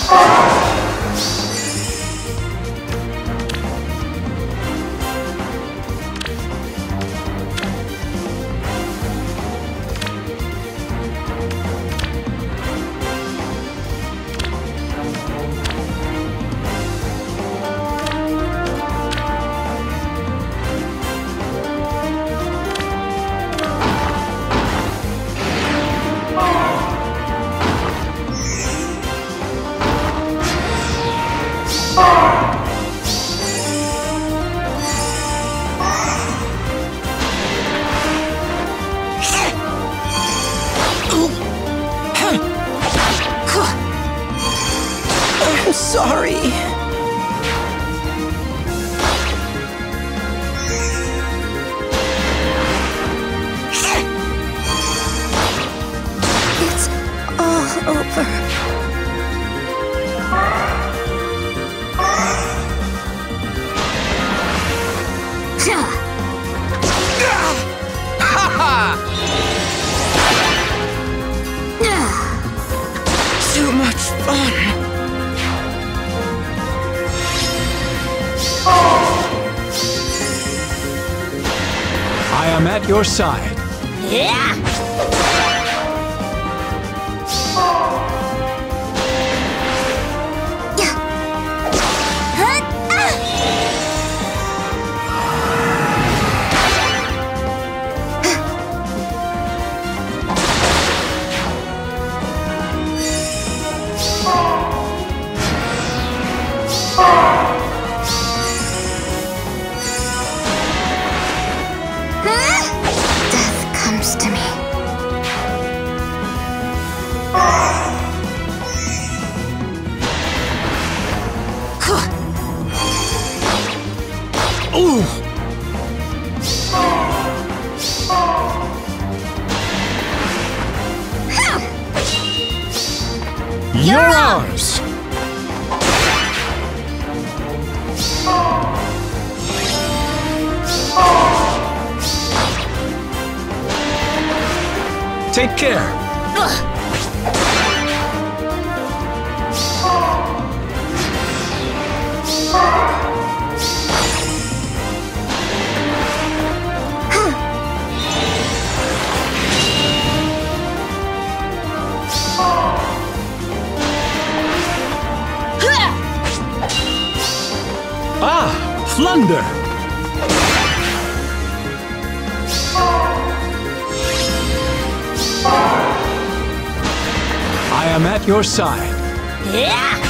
I'm sorry. It's all over. Too much fun. I am at your side. Yeah! Death comes to me. Ooh! You're ours! Take care. Ah, Flunder! I am at your side. Yeah!